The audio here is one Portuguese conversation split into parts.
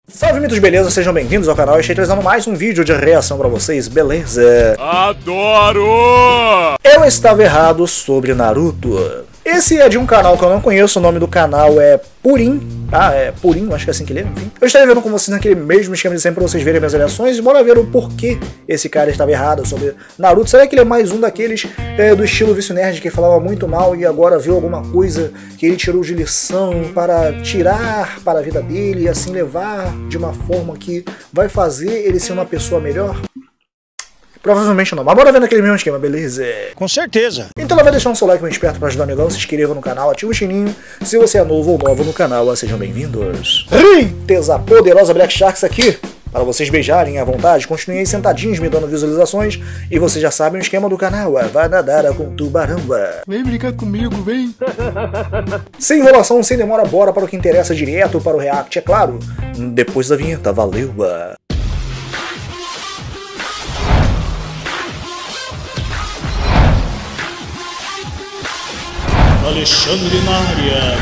Salve mitos, beleza? Sejam bem-vindos ao canal. Eu estou trazendo mais um vídeo de reação pra vocês, beleza? Adoro! Eu estava errado sobre Naruto. Esse é de um canal que eu não conheço, o nome do canal é Purim, tá? É Purim, acho que é assim que ele é, enfim. Eu estarei vendo com vocês naquele mesmo esquema de sempre pra vocês verem minhas reações e bora ver o porquê esse cara estava errado sobre Naruto. Será que ele é mais um daqueles do estilo Vício Nerd que falava muito mal e agora viu alguma coisa que ele tirou de lição para tirar para a vida dele e assim levar de uma forma que vai fazer ele ser uma pessoa melhor? Provavelmente não, mas bora ver naquele mesmo esquema, beleza? Com certeza. Então vai deixar um seu like bem esperto pra ajudar o amigão, se inscreva no canal, ativa o sininho. Se você é novo ou nova no canal, sejam bem-vindos. Eita, poderosa Black Sharks aqui, para vocês beijarem à vontade. Continuem aí sentadinhos me dando visualizações. E vocês já sabem o esquema do canal, vai nadar com tubarão. Vem brincar comigo, vem. Sem enrolação, sem demora, bora para o que interessa, direto para o react, é claro. Depois da vinheta, valeu. Alexandre na área.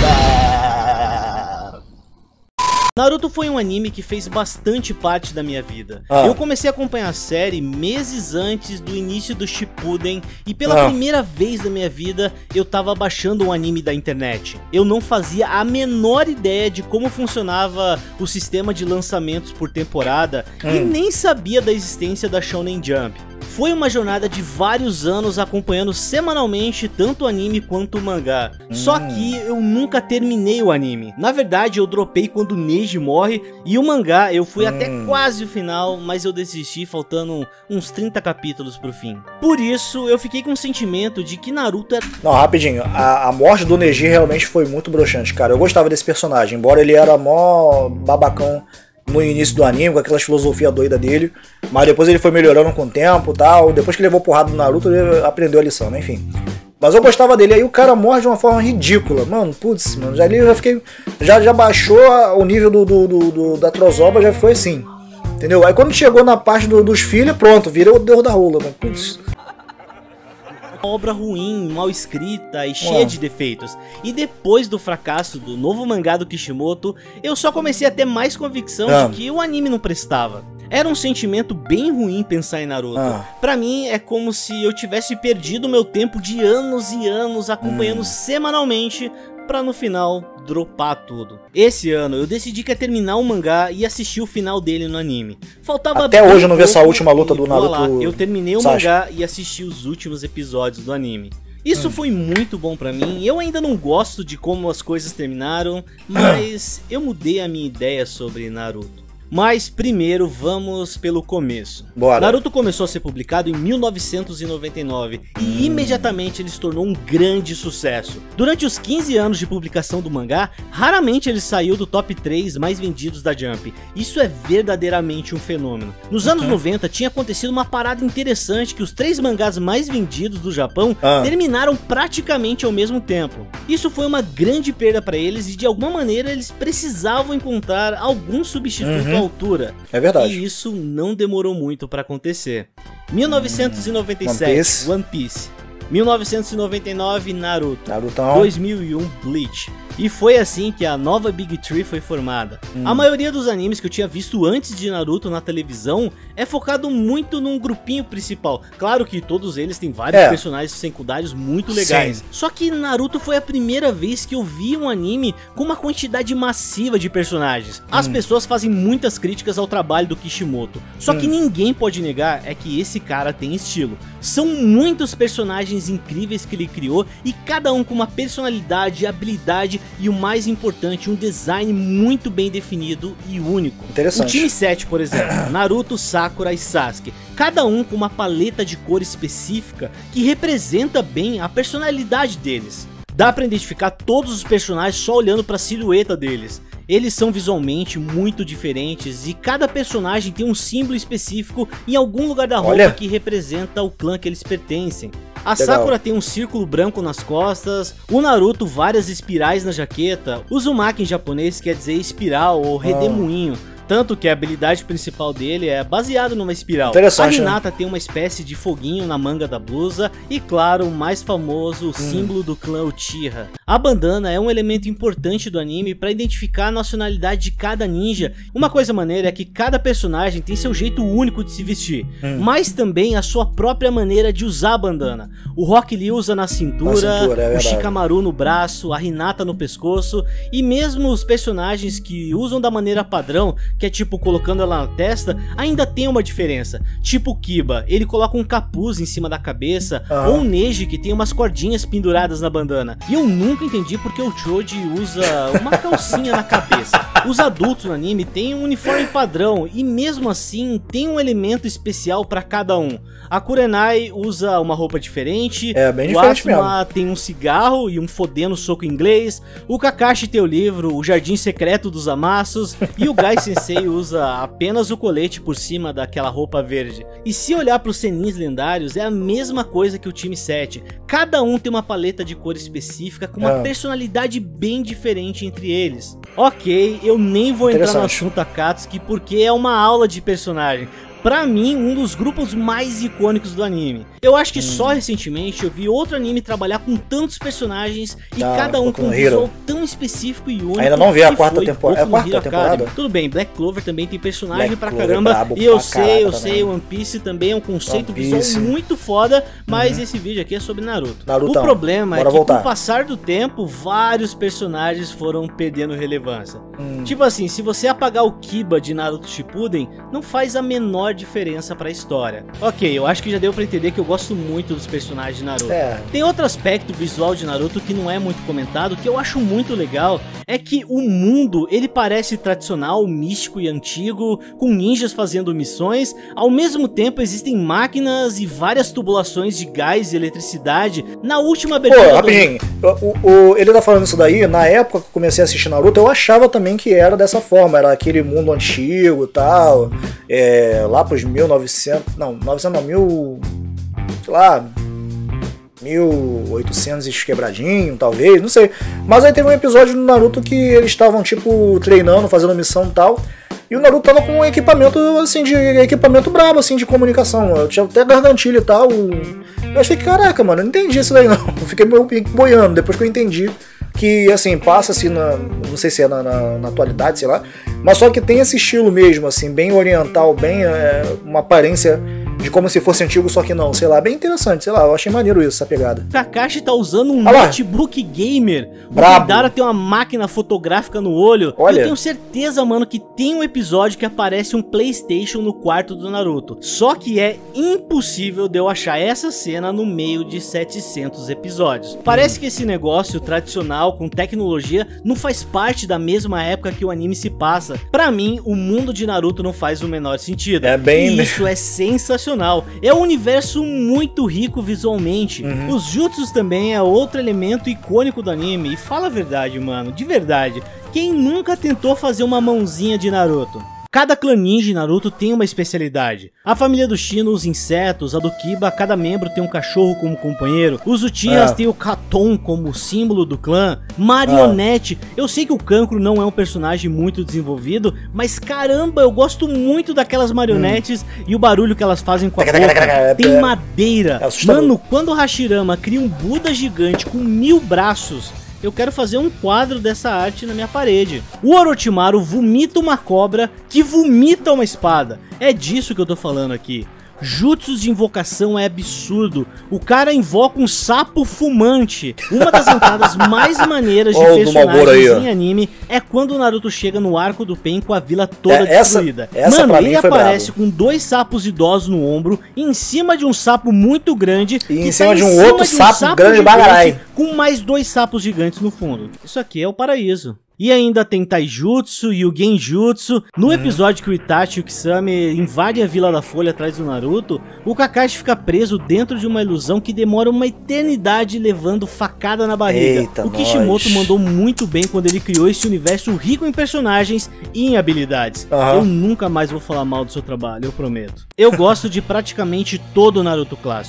Naruto foi um anime que fez bastante parte da minha vida. Eu comecei a acompanhar a série meses antes do início do Shippuden e pela primeira vez da minha vida eu tava baixando um anime da internet. Eu não fazia a menor ideia de como funcionava o sistema de lançamentos por temporada e nem sabia da existência da Shonen Jump. Foi uma jornada de vários anos acompanhando semanalmente tanto o anime quanto o mangá. Só que eu nunca terminei o anime. Na verdade eu dropei quando o Neji morre e o mangá eu fui até quase o final, mas eu desisti faltando uns 30 capítulos pro fim. Por isso eu fiquei com o sentimento de que Naruto era... Não, rapidinho, a morte do Neji realmente foi muito broxante, cara. Eu gostava desse personagem, embora ele era mó babacão no início do anime, com aquelas filosofia doida dele, mas depois ele foi melhorando com o tempo e tal. Depois que ele levou porrada do Naruto, ele aprendeu a lição, né? Enfim. Mas eu gostava dele, aí o cara morre de uma forma ridícula. Mano, putz, mano, já ali eu já fiquei. Já baixou o nível da Trozoba, já foi assim. Entendeu? Aí quando chegou na parte dos filhos, pronto, virou o Deus da rola, mano. Putz. Obra ruim, mal escrita e cheia de defeitos. E depois do fracasso do novo mangá do Kishimoto, eu só comecei a ter mais convicção de que o anime não prestava. Era um sentimento bem ruim pensar em Naruto. Pra mim é como se eu tivesse perdido meu tempo de anos e anos acompanhando semanalmente pra no final dropar tudo. Esse ano eu decidi que ia terminar o mangá e assistir o final dele no anime. Faltava até hoje eu não vi essa última luta do Naruto. Lá, eu terminei o mangá e assisti os últimos episódios do anime. Isso foi muito bom pra mim. Eu ainda não gosto de como as coisas terminaram, mas eu mudei a minha ideia sobre Naruto. Mas primeiro vamos pelo começo. Bora. Naruto começou a ser publicado em 1999 e imediatamente ele se tornou um grande sucesso. Durante os 15 anos de publicação do mangá, raramente ele saiu do top 3 mais vendidos da Jump. Isso é verdadeiramente um fenômeno. Nos anos 90 tinha acontecido uma parada interessante, que os 3 mangás mais vendidos do Japão terminaram praticamente ao mesmo tempo. Isso foi uma grande perda para eles e de alguma maneira eles precisavam encontrar algum substituto à altura. É verdade. E isso não demorou muito para acontecer. 1997, One Piece. 1999, Naruto. 2001, Bleach. E foi assim que a nova Big Tree foi formada. A maioria dos animes que eu tinha visto antes de Naruto na televisão é focado muito num grupinho principal. Claro que todos eles têm vários personagens secundários muito legais. Só que Naruto foi a primeira vez que eu vi um anime com uma quantidade massiva de personagens. As pessoas fazem muitas críticas ao trabalho do Kishimoto. Só que ninguém pode negar é que esse cara tem estilo. São muitos personagens incríveis que ele criou e cada um com uma personalidade, habilidade e o mais importante, um design muito bem definido e único. Interessante. O time 7, por exemplo, Naruto, Sakura e Sasuke, cada um com uma paleta de cor específica que representa bem a personalidade deles. Dá pra identificar todos os personagens só olhando pra silhueta deles. Eles são visualmente muito diferentes e cada personagem tem um símbolo específico em algum lugar da roupa que representa o clã que eles pertencem. A Sakura tem um círculo branco nas costas, o Naruto várias espirais na jaqueta, o Uzumaki em japonês quer dizer espiral ou redemoinho. Tanto que a habilidade principal dele é baseada numa espiral. A Hinata tem uma espécie de foguinho na manga da blusa. E claro, o mais famoso, o símbolo do clã Uchiha. A bandana é um elemento importante do anime para identificar a nacionalidade de cada ninja. Uma coisa maneira é que cada personagem tem seu jeito único de se vestir, mas também a sua própria maneira de usar a bandana. O Rock Lee usa na cintura, o Shikamaru no braço, a Hinata no pescoço, e mesmo os personagens que usam da maneira padrão, que é tipo colocando ela na testa, ainda tem uma diferença. Tipo o Kiba, ele coloca um capuz em cima da cabeça, ou o Neji que tem umas cordinhas penduradas na bandana. E eu nunca entendi porque o Choji usa uma calcinha na cabeça. Os adultos no anime têm um uniforme padrão e mesmo assim tem um elemento especial para cada um. A Kurenai usa uma roupa diferente, bem o diferente Asuma mesmo. tem um cigarro e um fodendo soco inglês, o Kakashi tem o livro O Jardim Secreto dos Amassos e o Gai Sensei usa apenas o colete por cima daquela roupa verde. E se olhar para os senins lendários é a mesma coisa que o time 7, cada um tem uma paleta de cor específica com uma personalidade bem diferente entre eles. Ok, eu nem vou entrar no assunto Akatsuki porque é uma aula de personagem. Pra mim, um dos grupos mais icônicos do anime. Eu acho que só recentemente eu vi outro anime trabalhar com tantos personagens e cada um com um visual tão específico e único. Ainda não vi a quarta temporada. É a quarta temporada? Tudo bem, Black Clover também tem personagem pra caramba. E eu sei, One Piece também é um conceito visual muito foda, mas esse vídeo aqui é sobre Naruto. O problema é que com o passar do tempo, vários personagens foram perdendo relevância. Tipo assim, se você apagar o Kiba de Naruto Shippuden, não faz a menor diferença pra história. Ok, eu acho que já deu pra entender que eu gosto muito dos personagens de Naruto. Tem outro aspecto visual de Naruto que não é muito comentado, que eu acho muito legal, é que o mundo, ele parece tradicional, místico e antigo, com ninjas fazendo missões, ao mesmo tempo existem máquinas e várias tubulações de gás e eletricidade. Na última abertura... Pô, rapidinho, ele tá falando isso daí, na época que eu comecei a assistir Naruto, eu achava também que era dessa forma, era aquele mundo antigo e tal, lá pros 1900, não, 900 não, sei lá, 1800 e quebradinho, talvez, não sei. Mas aí teve um episódio do Naruto que eles estavam, tipo, treinando, fazendo missão e tal, e o Naruto tava com um equipamento, assim, equipamento brabo, assim, de comunicação. Eu tinha até gargantilha e tal. Eu achei que, caraca, mano, eu não entendi isso daí não. Eu fiquei boiando, depois que eu entendi que, assim, passa-se não sei se é na atualidade, sei lá, mas só que tem esse estilo mesmo, assim, bem oriental, bem uma aparência de como se fosse antigo, só que não, sei lá, bem interessante, sei lá, eu achei maneiro isso, essa pegada. Kakashi tá usando um notebook gamer, o Deidara tem uma máquina fotográfica no olho. Olha, eu tenho certeza, mano, que tem um episódio que aparece um PlayStation no quarto do Naruto, só que é impossível de eu achar essa cena no meio de 700 episódios. Parece que esse negócio tradicional com tecnologia não faz parte da mesma época que o anime se passa. Pra mim, o mundo de Naruto não faz o menor sentido. E isso é sensacional. É um universo muito rico visualmente. Os jutsus também é outro elemento icônico do anime. E fala a verdade, mano, de verdade, quem nunca tentou fazer uma mãozinha de Naruto? Cada clã ninja em Naruto tem uma especialidade. A família do Shino usa insetos, a do Kiba, cada membro tem um cachorro como companheiro. Os Uchihas tem o Katon como símbolo do clã. Marionete, eu sei que o Kankuro não é um personagem muito desenvolvido, mas caramba, eu gosto muito daquelas marionetes e o barulho que elas fazem com a boca. Tem madeira. Mano, quando o Hashirama cria um Buda gigante com 1000 braços, eu quero fazer um quadro dessa arte na minha parede. O Orochimaru vomita uma cobra que vomita uma espada. É disso que eu tô falando aqui. Jutsus de invocação é absurdo. O cara invoca um sapo fumante. Uma das entradas mais maneiras de personagens em anime é quando o Naruto chega no arco do Pen com a vila toda destruída. Mano, ele aparece com 2 sapos idosos no ombro, em cima de um sapo muito grande e em cima de um outro sapo grande bagarai, com mais 2 sapos gigantes no fundo. Isso aqui é o paraíso. E ainda tem Taijutsu e o Genjutsu. No episódio que o Itachi e o Kisame invadem a Vila da Folha atrás do Naruto, o Kakashi fica preso dentro de uma ilusão que demora uma eternidade levando facada na barriga. Eita, o Kishimoto mandou muito bem quando ele criou esse universo rico em personagens e em habilidades. Eu nunca mais vou falar mal do seu trabalho, eu prometo. Eu gosto de praticamente todo o Naruto clássico,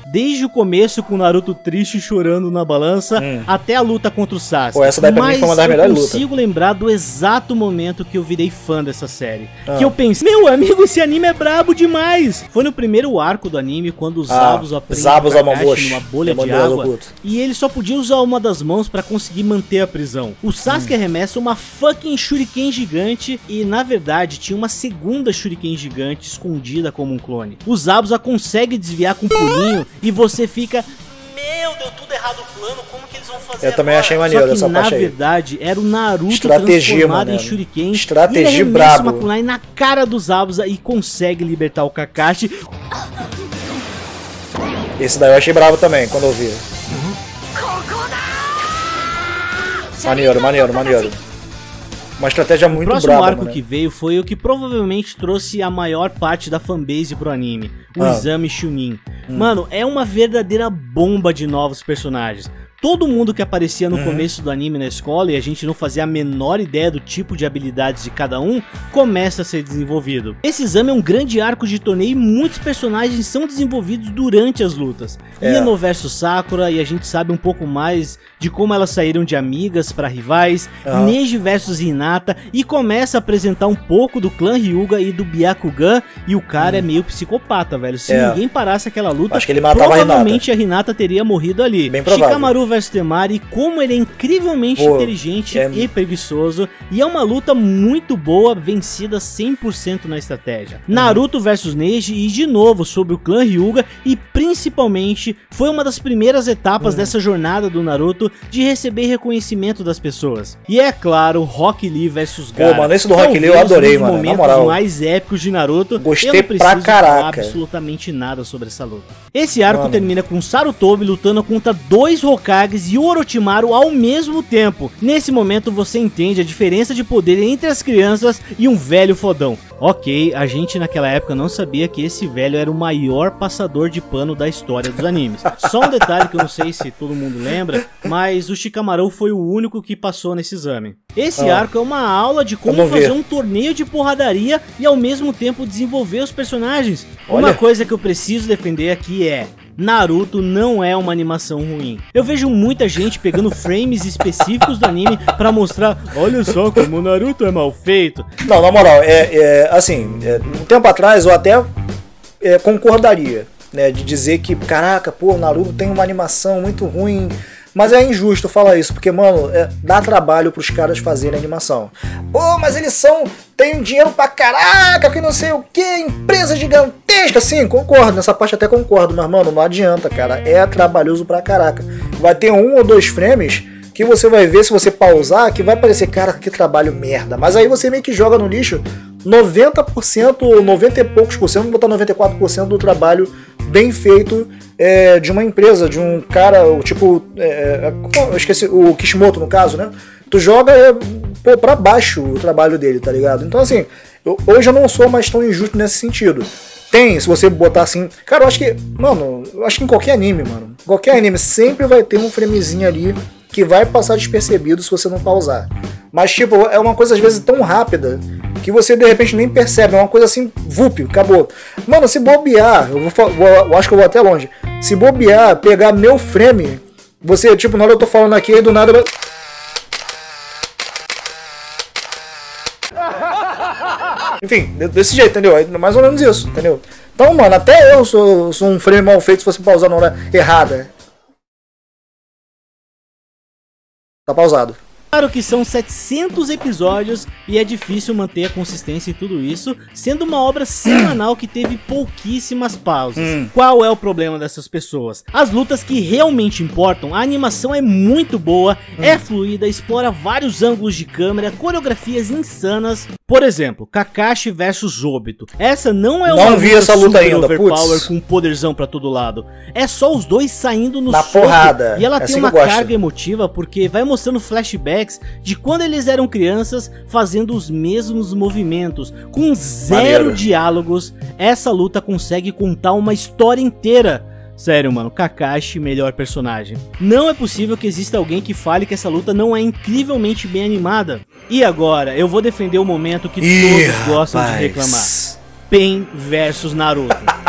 Desde o começo com o Naruto triste chorando na balança, até a luta contra o Sasuke. Pô, essa daí pra mim foi uma das melhores lutas. Eu consigo lembrar do exato momento que eu virei fã dessa série. Que eu pensei, meu amigo, esse anime é brabo demais. Foi no primeiro arco do anime, quando os Zabos aprendem numa bolha de água. E ele só podia usar uma das mãos pra conseguir manter a prisão. O Sasuke arremessa uma fucking shuriken gigante e, na verdade, tinha uma segunda shuriken gigante escondida como um clone. Os Zabos a consegue desviar com um pulinho e você fica... Meu, deu tudo errado o plano, como que eles vão fazer Eu também achei maneiro essa parte aí. Na verdade, era o Naruto transformado em Shuriken. Estratégia brabo. Uma kunai na cara dos Zabuza e consegue libertar o Kakashi. Esse daí eu achei bravo também, quando eu vi. Maneiro. Uma estratégia muito brava. O próximo arco que veio foi o que provavelmente trouxe a maior parte da fanbase pro anime, o Exame Chunin. Mano, é uma verdadeira bomba de novos personagens. Todo mundo que aparecia no começo do anime na escola e a gente não fazia a menor ideia do tipo de habilidades de cada um, começa a ser desenvolvido. Esse exame é um grande arco de torneio e muitos personagens são desenvolvidos durante as lutas. Ino versus Sakura, e a gente sabe um pouco mais de como elas saíram de amigas para rivais, Neji versus Hinata, e começa a apresentar um pouco do clã Hyuga e do Byakugan, e o cara é meio psicopata, velho. Se ninguém parasse aquela luta, acho que ele matava provavelmente a Hinata teria morrido ali. Bem provável. Shikamaru versus Temari, como ele é incrivelmente inteligente e preguiçoso, e é uma luta muito boa, vencida 100% na estratégia. Naruto versus Neji, e de novo sobre o clã Hyuga, e principalmente foi uma das primeiras etapas dessa jornada do Naruto de receber reconhecimento das pessoas. E é claro, Rock Lee versus Gaara. Pô, mano, esse do Rock Lee eu adorei, mano, momentos na moral. mais épicos de Naruto. Gostei pra caraca. Absolutamente nada sobre essa luta. Esse arco termina com Sarutobi lutando contra 2 Hokages e o Orochimaru ao mesmo tempo. Nesse momento você entende a diferença de poder entre as crianças e um velho fodão. Ok, a gente naquela época não sabia que esse velho era o maior passador de pano da história dos animes. Só um detalhe que eu não sei se todo mundo lembra, mas o Shikamaru foi o único que passou nesse exame. Esse arco é uma aula de como fazer um torneio de porradaria e ao mesmo tempo desenvolver os personagens. Uma coisa que eu preciso defender aqui é... Naruto não é uma animação ruim. Eu vejo muita gente pegando frames específicos do anime pra mostrar, olha só como o Naruto é mal feito. Não, na moral, um tempo atrás eu até concordaria, né, de dizer que, caraca, pô, o Naruto tem uma animação muito ruim. Mas é injusto falar isso, porque, mano, dá trabalho pros caras fazerem animação. Pô, mas eles tem dinheiro pra caraca, que não sei o que, empresa gigantesca. Sim, concordo, nessa parte até concordo, mas, mano, não adianta, cara, é trabalhoso pra caraca. Vai ter 1 ou 2 frames que você vai ver, se você pausar, que vai parecer, cara, que trabalho merda. Mas aí você meio que joga no lixo 90%, 90 e poucos por cento, vou botar 94% do trabalho bem feito de uma empresa, de um cara, tipo, eu esqueci, o Kishimoto no caso, né? Tu joga pra baixo o trabalho dele, tá ligado? Então assim, hoje eu não sou mais tão injusto nesse sentido. Tem, se você botar assim, cara, eu acho que, mano, eu acho que em qualquer anime, mano, qualquer anime sempre vai ter um framezinho ali que vai passar despercebido se você não pausar. Mas tipo, é uma coisa às vezes tão rápida que você de repente nem percebe, é uma coisa assim, vup, acabou. Mano, se bobear, eu acho que eu vou até longe, se bobear, pegar meu frame, você, tipo, na hora eu tô falando aqui, aí do nada... Enfim, desse jeito, entendeu? É mais ou menos isso, entendeu? Então, mano, até eu sou um frame mal feito se você pausar na hora errada. Tá pausado. Claro que são 700 episódios e é difícil manter a consistência em tudo isso, sendo uma obra semanal que teve pouquíssimas pausas. Qual é o problema dessas pessoas? As lutas que realmente importam, a animação é muito boa, é fluida, explora vários ângulos de câmera, coreografias insanas. Por exemplo, Kakashi versus Obito. Essa não é uma luta ainda, overpower com poderzão pra todo lado. É só os dois saindo no soco, porrada. E ela tem uma carga emotiva porque vai mostrando flashbacks de quando eles eram crianças fazendo os mesmos movimentos, com zero diálogos. Essa luta consegue contar uma história inteira. Sério, mano, Kakashi, melhor personagem. Não é possível que exista alguém que fale que essa luta não é incrivelmente bem animada. E agora, eu vou defender o momento que todos gostam de reclamar. Pain versus Naruto.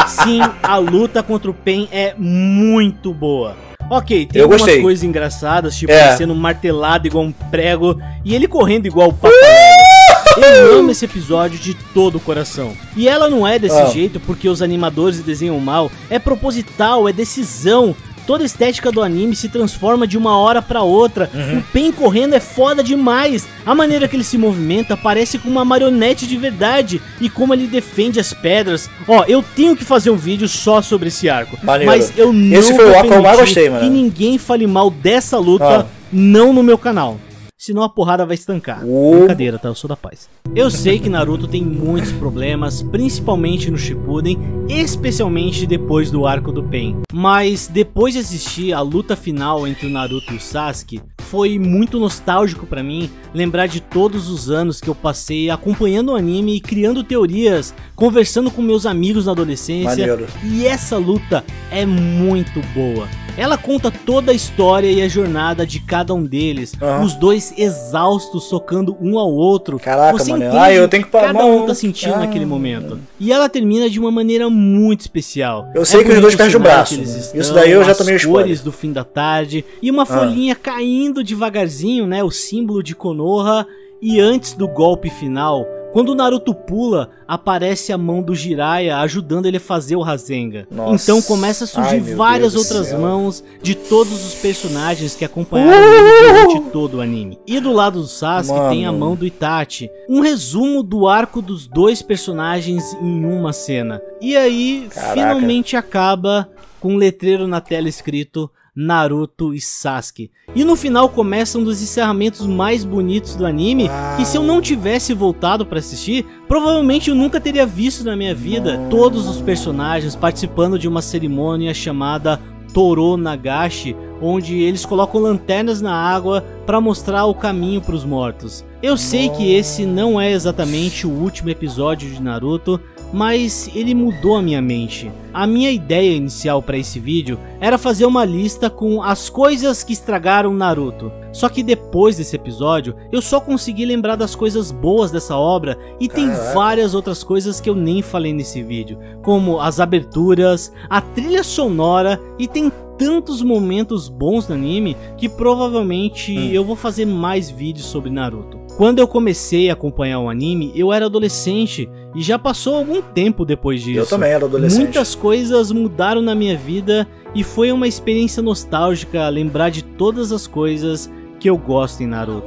Sim, a luta contra o Pain é muito boa. Ok, tem algumas coisas engraçadas, tipo ele sendo martelado igual um prego e ele correndo igual o Papaléguas. Eu amo esse episódio de todo o coração. E ela não é desse jeito porque os animadores desenham mal, é proposital, é decisão. Toda a estética do anime se transforma de uma hora pra outra. O Pain correndo é foda demais. A maneira que ele se movimenta parece com uma marionete de verdade. E como ele defende as pedras. Ó, eu tenho que fazer um vídeo só sobre esse arco. Maneiro. Mas eu não esse foi o arco que eu mais gostei, mano. Que ninguém fale mal dessa luta, não no meu canal. Senão a porrada vai estancar. Brincadeira, tá? Eu sou da paz. Eu sei que Naruto tem muitos problemas, principalmente no Shippuden, especialmente depois do arco do Pain. Mas depois de assistir a luta final entre o Naruto e o Sasuke, foi muito nostálgico pra mim lembrar de todos os anos que eu passei acompanhando o anime e criando teorias, conversando com meus amigos na adolescência. Maneiro. E essa luta é muito boa. Ela conta toda a história e a jornada de cada um deles, os dois exaustos socando um ao outro. Caraca, você mano. entende Eu tenho que parar. Cada um tá sentindo naquele momento. E ela termina de uma maneira muito especial. Eu sei que os dois perdem o braço. Isso daí eu já tomei as cores do fim da tarde e uma folhinha caindo devagarzinho, né? O símbolo de Konoha. E antes do golpe final, quando o Naruto pula, aparece a mão do Jiraiya ajudando ele a fazer o Rasengan. Nossa. Então começa a surgir várias outras mãos de todos os personagens que acompanharam ele durante todo o anime. E do lado do Sasuke tem a mão do Itachi. Um resumo do arco dos dois personagens em uma cena. E aí, finalmente acaba com um letreiro na tela escrito Naruto e Sasuke. E no final começa um dos encerramentos mais bonitos do anime, que se eu não tivesse voltado pra assistir, provavelmente eu nunca teria visto na minha vida. Todos os personagens participando de uma cerimônia chamada Toro Nagashi, onde eles colocam lanternas na água para mostrar o caminho para os mortos. Eu sei que esse não é exatamente o último episódio de Naruto, mas ele mudou a minha mente. A minha ideia inicial para esse vídeo era fazer uma lista com as coisas que estragaram Naruto. Só que depois desse episódio, eu só consegui lembrar das coisas boas dessa obra e tem várias outras coisas que eu nem falei nesse vídeo, como as aberturas, a trilha sonora e tem tantos momentos bons no anime que provavelmente eu vou fazer mais vídeos sobre Naruto. Quando eu comecei a acompanhar o anime, eu era adolescente e já passou algum tempo depois disso. Eu também era adolescente. Muitas coisas mudaram na minha vida e foi uma experiência nostálgica lembrar de todas as coisas que eu gosto em Naruto.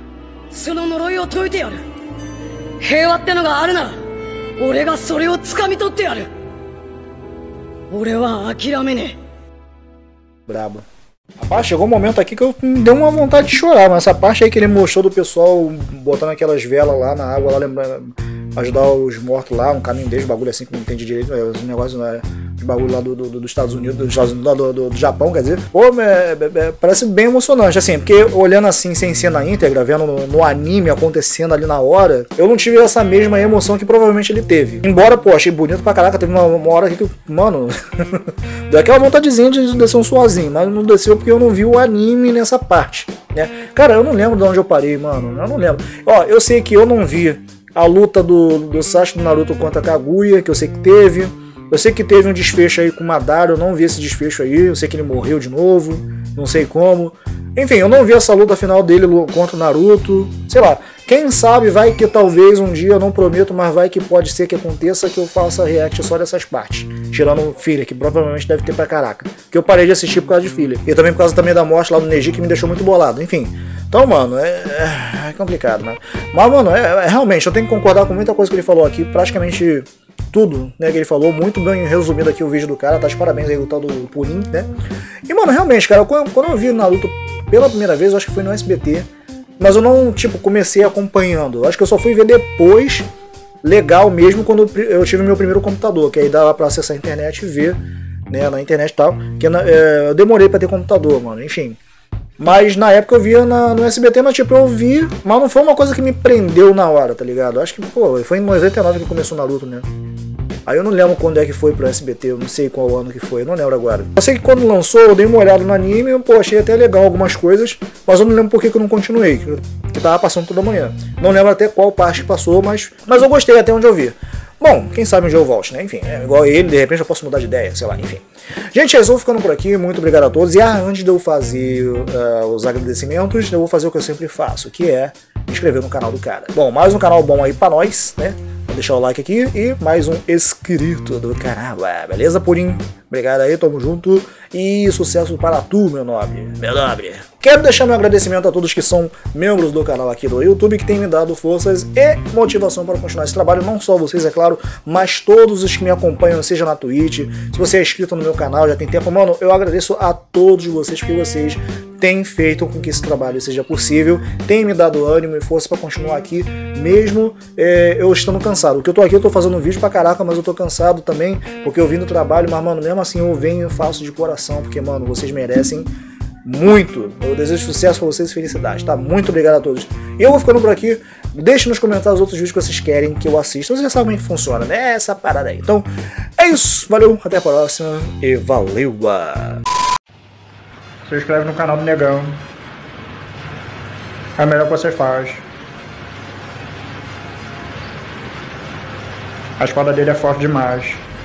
Brabo. Rapaz, chegou um momento aqui que eu me deu uma vontade de chorar, mas essa parte aí que ele mostrou do pessoal botando aquelas velas lá na água, lá lembrando, ajudar os mortos lá, um caminho deles, bagulho assim que não entendi direito, um negócio de bagulho lá dos Estados Unidos, do Japão, quer dizer, pô, parece bem emocionante, assim, porque olhando assim, sem ser na íntegra, vendo no anime acontecendo ali na hora, eu não tive essa mesma emoção que provavelmente ele teve. Embora, pô, achei bonito pra caraca, teve uma hora aqui que, mano, deu aquela vontadezinha de descer um suazinho, mas não desceu porque eu não vi o anime nessa parte, né? Cara, eu não lembro de onde eu parei, mano, eu não lembro. Ó, eu sei que eu não vi a luta do Sasuke do Naruto contra a Kaguya, que eu sei que teve. Eu sei que teve um desfecho aí com o Madara, eu não vi esse desfecho aí. Eu sei que ele morreu de novo, não sei como. Enfim, eu não vi essa luta final dele contra o Naruto. Sei lá, quem sabe vai que talvez um dia, eu não prometo, mas vai que pode ser que aconteça que eu faça react só dessas partes. Tirando Filler, que provavelmente deve ter pra caraca. Que eu parei de assistir por causa de Filler. E também por causa também da morte lá do Neji, que me deixou muito bolado. Enfim. Então, mano, é complicado, né? Mas, mano, realmente, eu tenho que concordar com muita coisa que ele falou aqui. Praticamente tudo, né, que ele falou. Muito bem resumido aqui o vídeo do cara. Tá de parabéns aí, o tal do Purim, né? E, mano, realmente, cara, quando eu vi o Naruto pela primeira vez, eu acho que foi no SBT. Mas eu não, tipo, comecei acompanhando. Eu acho que eu só fui ver depois, legal mesmo, quando eu tive meu primeiro computador. Que aí dava pra acessar a internet e ver, né, na internet e tal. Que eu demorei pra ter computador, mano, enfim. Mas na época eu via no SBT, mas tipo, eu vi, mas não foi uma coisa que me prendeu na hora, tá ligado? Acho que, pô, foi em 99 que começou o Naruto, né? Aí eu não lembro quando é que foi pro SBT, eu não sei qual ano que foi, eu não lembro agora. Eu sei que quando lançou, eu dei uma olhada no anime, pô, achei até legal algumas coisas, mas eu não lembro por que eu não continuei, que tava passando toda manhã. Não lembro até qual parte que passou, mas eu gostei até onde eu vi. Bom, quem sabe um dia eu volte, né? Enfim, é igual ele, de repente eu posso mudar de ideia, sei lá, enfim. Gente, eu vou ficando por aqui, muito obrigado a todos. E antes de eu fazer os agradecimentos, eu vou fazer o que eu sempre faço, que é me inscrever no canal do cara. Bom, mais um canal bom aí pra nós, né? Vou deixar o like aqui e mais um inscrito do canal, beleza, Purim? Obrigado aí, tamo junto e sucesso para tu, meu nobre. Quero deixar meu agradecimento a todos que são membros do canal aqui do YouTube, que têm me dado forças e motivação para continuar esse trabalho, não só vocês, é claro, mas todos os que me acompanham, seja na Twitch, se você é inscrito no meu canal, já tem tempo, mano, eu agradeço a todos vocês, porque vocês têm feito com que esse trabalho seja possível, têm me dado ânimo e força para continuar aqui, mesmo eu estando cansado. O que eu tô aqui, eu tô fazendo um vídeo pra caraca, mas eu tô cansado também, porque eu vim do trabalho, mas, mano, mesmo assim eu venho e faço de coração, porque, mano, vocês merecem muito. Eu desejo sucesso pra vocês e felicidade, tá? Muito obrigado a todos. E eu vou ficando por aqui. Deixe nos comentários outros vídeos que vocês querem que eu assista. Vocês já sabem como é que funciona, né? Essa parada aí. Então, é isso. Valeu, até a próxima e valeu! Se inscreve no canal do Negão. É o melhor que você faz. A espada dele é forte demais.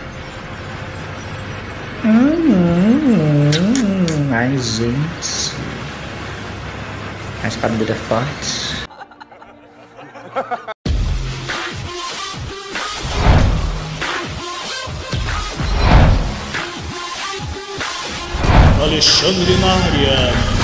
Ai, gente. A espada dele é forte. Alexandre na área.